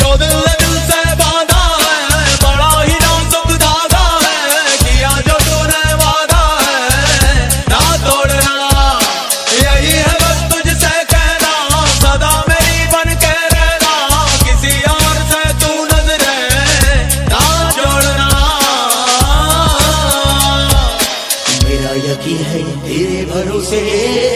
जो दिल से बांधा है, बड़ा ही नाजुक धागा है, किया जो तूने वादा है ना तोड़ना। यही है बस तुझसे कहना, सदा मेरी बन के रहना, किसी और से तू नजरें ना जोड़ना। मेरा यकीन है तेरे भरोसे